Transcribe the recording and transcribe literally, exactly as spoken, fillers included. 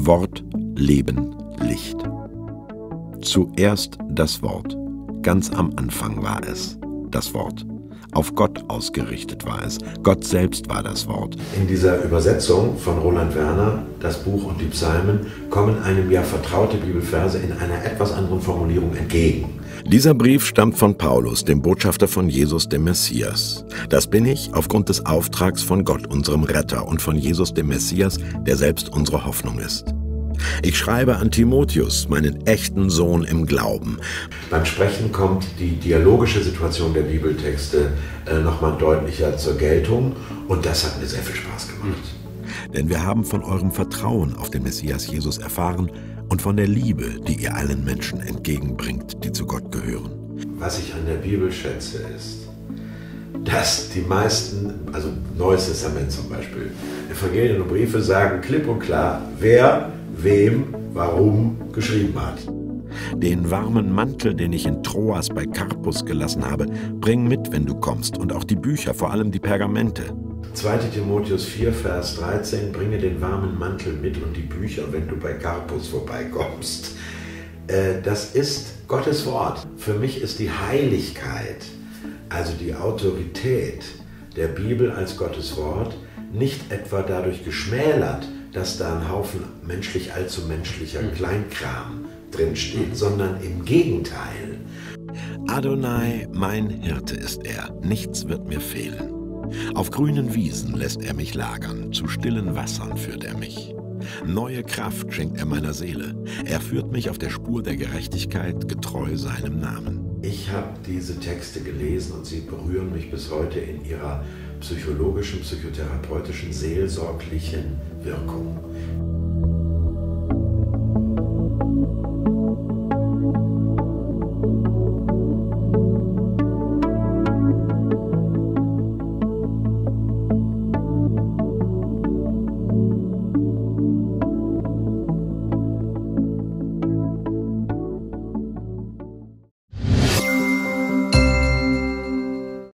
Wort, Leben, Licht. Zuerst das Wort. Ganz am Anfang war es, das Wort. Auf Gott ausgerichtet war es. Gott selbst war das Wort. In dieser Übersetzung von Roland Werner, das Buch und die Psalmen, kommen einem ja vertraute Bibelverse in einer etwas anderen Formulierung entgegen. Dieser Brief stammt von Paulus, dem Botschafter von Jesus, dem Messias. Das bin ich aufgrund des Auftrags von Gott, unserem Retter, und von Jesus, dem Messias, der selbst unsere Hoffnung ist. Ich schreibe an Timotheus, meinen echten Sohn im Glauben. Beim Sprechen kommt die dialogische Situation der Bibeltexte äh, nochmal deutlicher zur Geltung, und das hat mir sehr viel Spaß gemacht. Denn wir haben von eurem Vertrauen auf den Messias Jesus erfahren und von der Liebe, die ihr allen Menschen entgegenbringt, die zu Gott gehören. Was ich an der Bibel schätze, ist, dass die meisten, also Neues Testament zum Beispiel, Evangelien und Briefe sagen klipp und klar, wer wem, warum geschrieben hat. Den warmen Mantel, den ich in Troas bei Karpus gelassen habe, bring mit, wenn du kommst, und auch die Bücher, vor allem die Pergamente. zweiter Timotheus vier, Vers dreizehn, bringe den warmen Mantel mit und die Bücher, wenn du bei Karpus vorbeikommst. Äh, das ist Gottes Wort. Für mich ist die Heiligkeit, also die Autorität der Bibel als Gottes Wort, nicht etwa dadurch geschmälert, dass da ein Haufen menschlich allzu menschlicher Kleinkram drinsteht, sondern im Gegenteil. Adonai, mein Hirte ist er, nichts wird mir fehlen. Auf grünen Wiesen lässt er mich lagern, zu stillen Wassern führt er mich. Neue Kraft schenkt er meiner Seele, er führt mich auf der Spur der Gerechtigkeit, getreu seinem Namen. Ich habe diese Texte gelesen und sie berühren mich bis heute in ihrer psychologischen, psychotherapeutischen, seelsorglichen Wirkung.